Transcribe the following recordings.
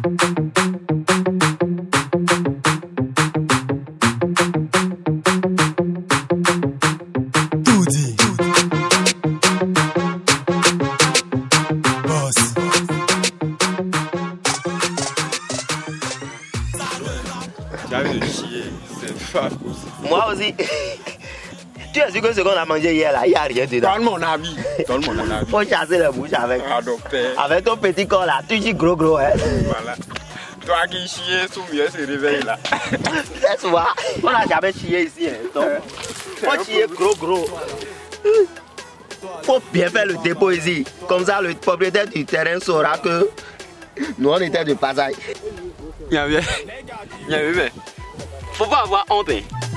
J'ai envie de chier, c'est pas possible. Moi aussi. Tu es sûr que ce qu'on a mangé hier là, il n'y a rien dedans. Donne mon avis. Donne mon avis. Faut chasser la bouche avec. Avec ton petit corps là, tu dis gros hein. Voilà. Toi qui chies, sous mieux se réveille là. C'est souvent. On n'a jamais chié ici. Hein. Donc, faut chier gros. Faut bien faire le dépôt ici. Comme ça, le propriétaire du terrain saura que nous on était de passage. Y'a faut pas avoir honte.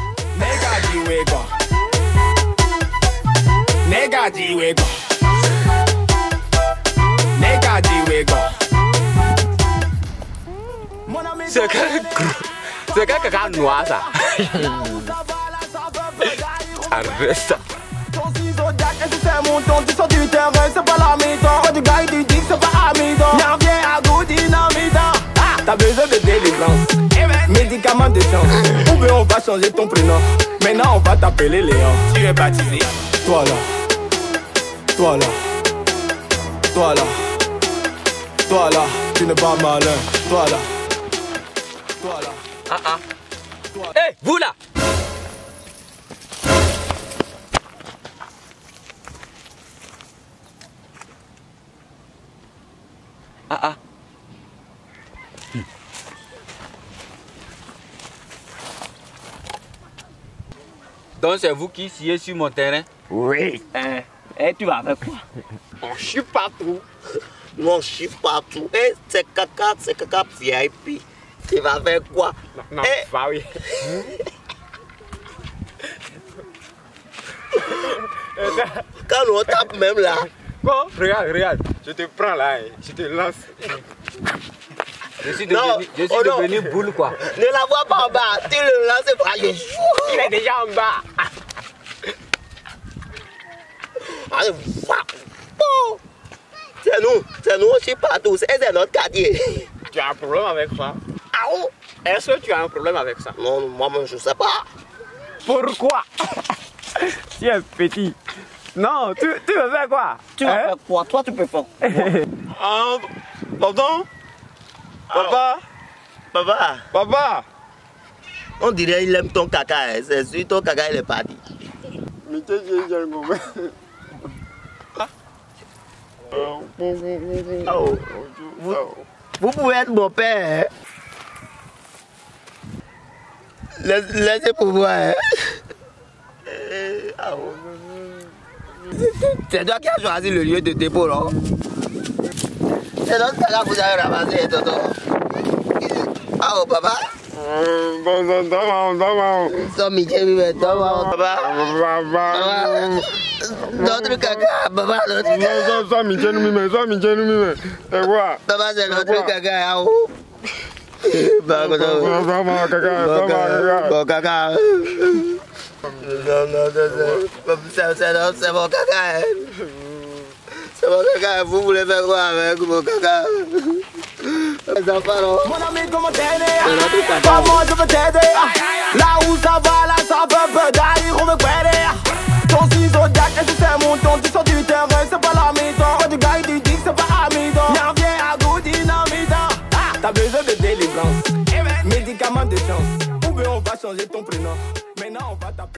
C'est qu'un caca noir ça. Arrête ça. Ton ciseau jack et c'est mon ton, tu sors du terrain, c'est pas la mi-temps. Quand tu gagnes du dick, c'est pas à mi-temps. Viens, viens à goût dynamitant. Ah, t'as besoin de délivrance. Médicament de chance. Ou bien on va changer ton prénom. Maintenant on va t'appeler Léon. Tu es baptisé. Toi là. Toi là. Toi là. Toi là. Tu n'es pas malin. Toi là. Toi là. Hé, vous là. Donc c'est vous qui sciez sur mon terrain? Oui. Et tu vas avec quoi? On chie partout. Nous on chie partout. Et c'est caca VIP. Tu vas faire quoi? Non, bah oui. Quand on tape même là. Quoi? Regarde. Je te prends là, je te lance. Je suis devenu boule quoi. Ne la vois pas en bas. Tu le lances pas. Il est déjà en bas. Allez, c'est nous aussi partout. C'est notre quartier. Tu as un problème avec ça? Ah oh? Est-ce que tu as un problème avec ça? Non, moi-même je sais pas. Pourquoi? Tu es petit. Non, tu veux faire quoi? Tu vas faire quoi? Toi tu peux faire quoi? Pardon? Papa? On dirait il aime ton caca. Hein. C'est sûr ton caca il est parti. Mais tu es un moment. Oh. Vous pouvez être mon père. Hein? Laissez pour moi. Hein? Oh. C'est toi qui as choisi le lieu de dépôt, non? C'est notre caca que vous avez ramassé, Toto. Oh, papa. Son Michel, papa. Notre caca, papa, notre caca. Sois Michel, c'est quoi? Papa, c'est notre caca. Bon caca. Non, c'est mon caca. C'est mon caca. Vous voulez faire quoi avec mon caca? Les enfants, non? Mon ami, comment t'aider? Comment je peux t'aider? Là où ça va, là ça peut d'aller, on me connaît. Ton ciseau jack et c'est mon ton, tu sors du terrain, c'est pas la mi-temps. Quand tu gagnes du dick, c'est pas à mi-temps. Viens, viens à goût dynamitant. Ah, t'as besoin de délivrance. Médicament de chance. Ou bien on va changer ton prénom. Maintenant on va t'appeler.